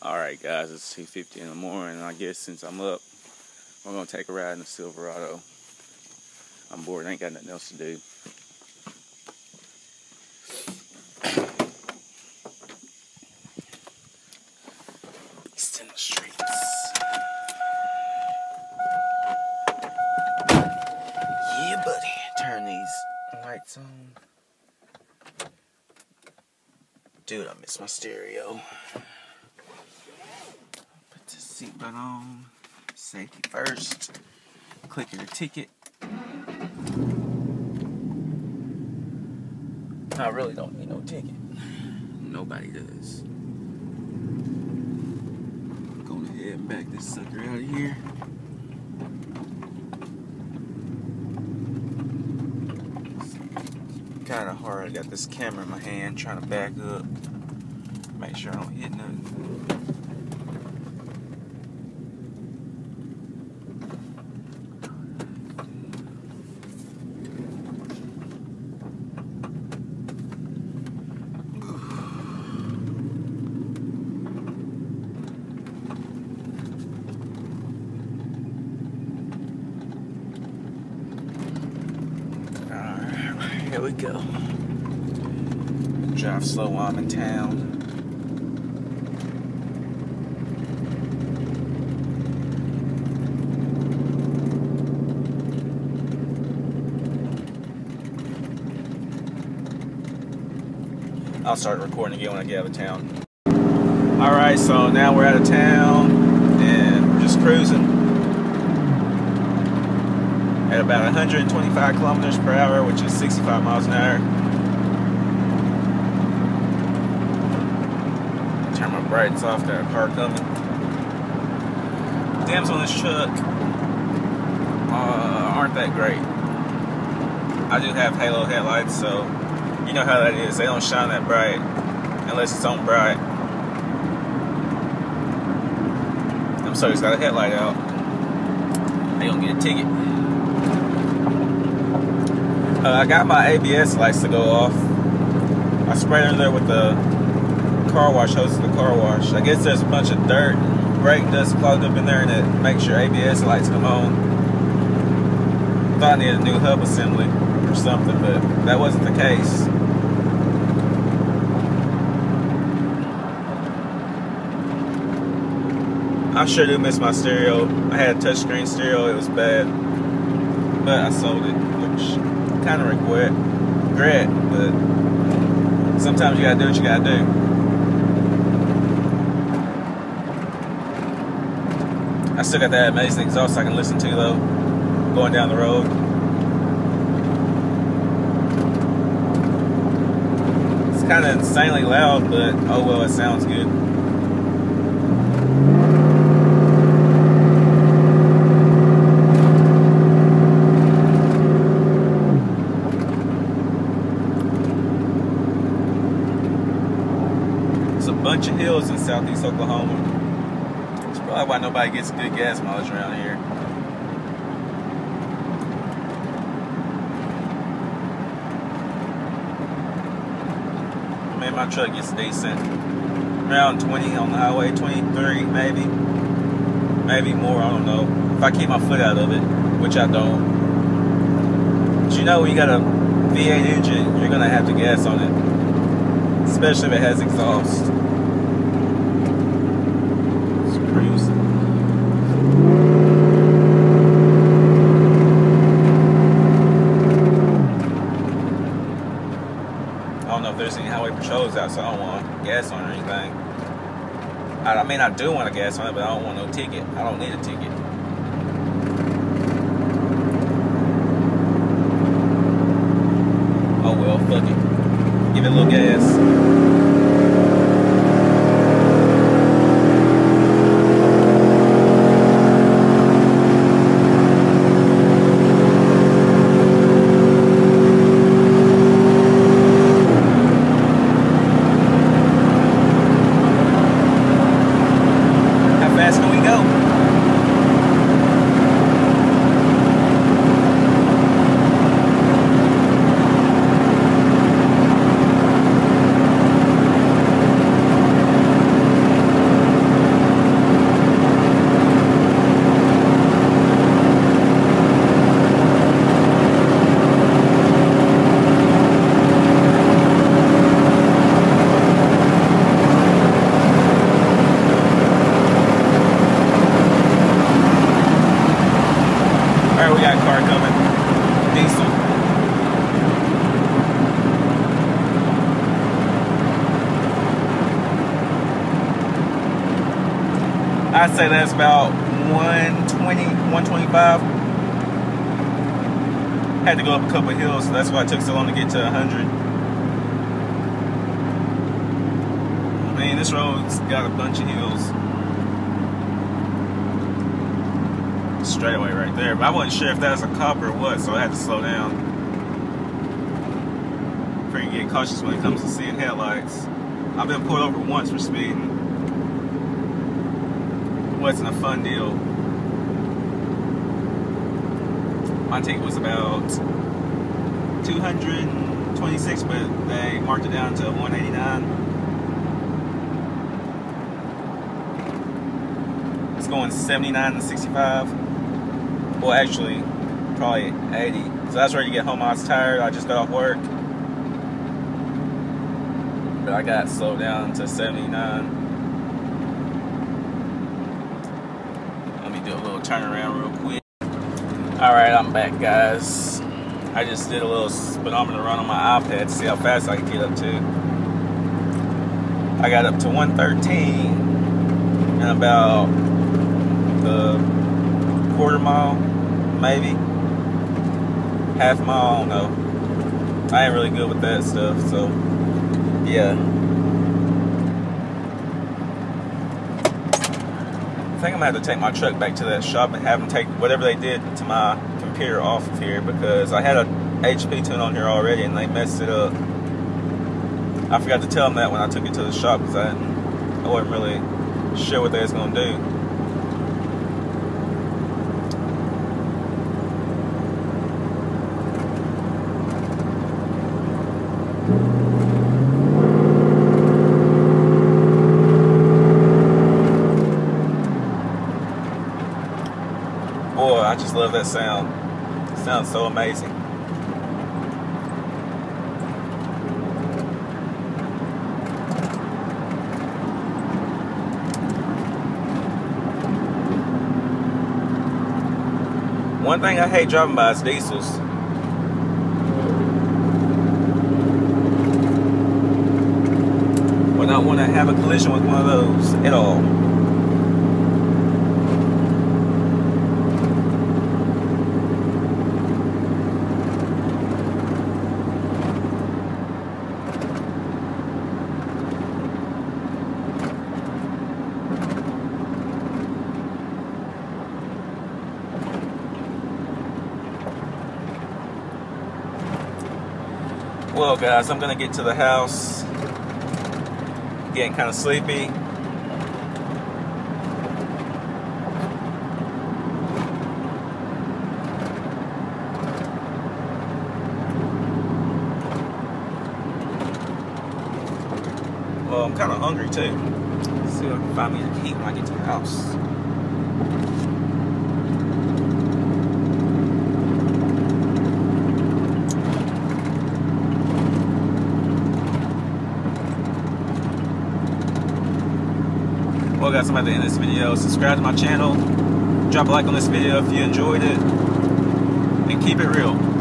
Alright guys, it's 2:50 in the morning, and I guess since I'm up, we're going to take a ride in the Silverado. I'm bored, I ain't got nothing else to do. Beast in the streets. Yeah buddy, turn these lights on. Dude, I missed my stereo. Put the seatbelt on. Safety first. Clicking the ticket. I really don't need no ticket. Nobody does. Going ahead and back this sucker out of here. Kind of hard. I got this camera in my hand trying to back up. Make sure I don't hit nothing. Here we go. Drive slow while I'm in town. I'll start recording again when I get out of town. Alright, so now we're out of town and we're just cruising at about 125 kilometers per hour, which is 65 miles an hour. Turn my brights off, got a car coming. Dams on this truck aren't that great. I do have halo headlights, so you know how that is. They don't shine that bright unless it's on bright. I'm sorry, it's got a headlight out. They gonna get a ticket. I got my ABS lights to go off. I sprayed under there with the car wash hose of the car wash. I guess there's a bunch of dirt and brake dust clogged up in there, and it makes your ABS lights come on. Thought I needed a new hub assembly or something, but that wasn't the case. I sure do miss my stereo. I had a touchscreen stereo, it was bad, but I sold it, which kind of regret, but sometimes you gotta do what you gotta do. I still got that amazing exhaust I can listen to though, going down the road. It's kind of insanely loud, but oh well, it sounds good. Bunch of hills in southeast Oklahoma. It's probably why nobody gets good gas mileage around here. Man, my truck gets decent. Around 20 on the highway, 23 maybe. Maybe more, I don't know. If I keep my foot out of it, which I don't. But you know, when you got a V8 engine, you're gonna have to gas on it. Especially if it has exhaust. I don't know if there's any highway patrols out, so I don't want gas on it or anything. I mean, I do want a gas on it, but I don't want no ticket. I don't need a ticket. Oh well, fuck it. Give it a little gas. I'd say that's about 120, 125. Had to go up a couple of hills, so that's why it took so long to get to 100. I mean, this road's got a bunch of hills. Straightaway right there, but I wasn't sure if that was a cop or what, so I had to slow down. Pretty get cautious when it comes to seeing headlights. I've been pulled over once for speeding. Wasn't a fun deal. My ticket was about 226, but they marked it down to 189. It's going 79 to 65. Well, actually, probably 80. So that's ready to get home. I was tired. I just got off work. But I got slowed down to 79. Let me do a little turnaround real quick. Alright, I'm back, guys. I just did a little speedometer run on my iPad to see how fast I could get up to. I got up to 113 in about the quarter mile, maybe. Half mile, I don't know. I ain't really good with that stuff, so yeah. I think I'm gonna have to take my truck back to that shop and have them take whatever they did to my computer off of here, because I had a HP tune on here already and they messed it up. I forgot to tell them that when I took it to the shop, because I wasn't really sure what they was gonna do. Boy, I just love that sound. It sounds so amazing. One thing I hate driving by is diesels. Would not want to have a collision with one of those at all. Well, guys, I'm gonna get to the house. Getting kind of sleepy. Well, I'm kind of hungry too. Let's see if I can find me a key when I get to the house. Well, guys, I'm at the end of this video. Subscribe to my channel. Drop a like on this video if you enjoyed it. And keep it real.